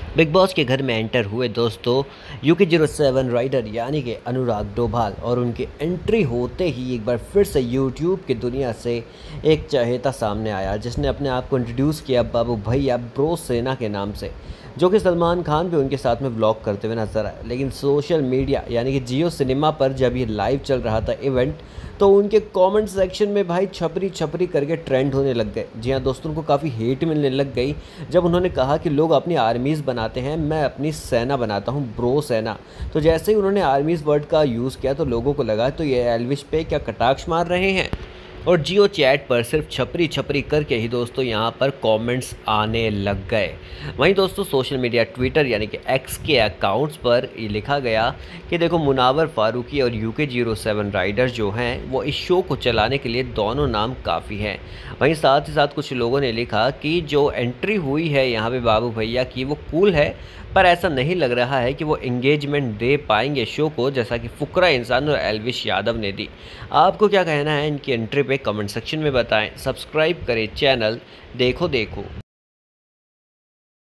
Big boss के घर में एंटर हुए दोस्तों UK07 राइडर यानी कि अनुराग डोभाल, और उनकी एंट्री होते ही एक बार फिर से यूट्यूब की दुनिया से एक चहेता सामने आया जिसने अपने आप को इंट्रोड्यूस किया बाबू भैया ब्रो सेना के नाम से, जो कि सलमान खान भी उनके साथ में व्लॉग करते हुए नजर आए। लेकिन सोशल मीडिया यानी कि जियो सिनेमा पर जब ये लाइव चल रहा था इवेंट, तो उनके कमेंट सेक्शन में भाई छपरी छपरी करके ट्रेंड होने लग गए। जी हाँ दोस्तों, उनको काफ़ी हेट मिलने लग गई जब उन्होंने कहा कि लोग अपनी आर्मीज़ बनाते हैं, मैं अपनी सेना बनाता हूँ, ब्रो सेना। तो जैसे ही उन्होंने आर्मीज़ वर्ड का यूज़ किया तो लोगों को लगा तो ये एल्विश पे क्या कटाक्ष मार रहे हैं। और जियो चैट पर सिर्फ छपरी छपरी करके ही दोस्तों यहाँ पर कमेंट्स आने लग गए। वहीं दोस्तों सोशल मीडिया ट्विटर यानी कि एक्स के अकाउंट्स पर ये लिखा गया कि देखो मुनावर फारूकी और UK07 राइडर जो हैं वो इस शो को चलाने के लिए दोनों नाम काफ़ी हैं। वहीं साथ ही साथ कुछ लोगों ने लिखा कि जो एंट्री हुई है यहाँ पे बाबू भैया की वो कूल है, पर ऐसा नहीं लग रहा है कि वो एंगेजमेंट दे पाएंगे शो को जैसा कि फुकरा इंसान और एल्विश यादव ने दी। आपको क्या कहना है इनकी एंट्री पे कमेंट सेक्शन में बताएं। सब्सक्राइब करें चैनल देखो देखो।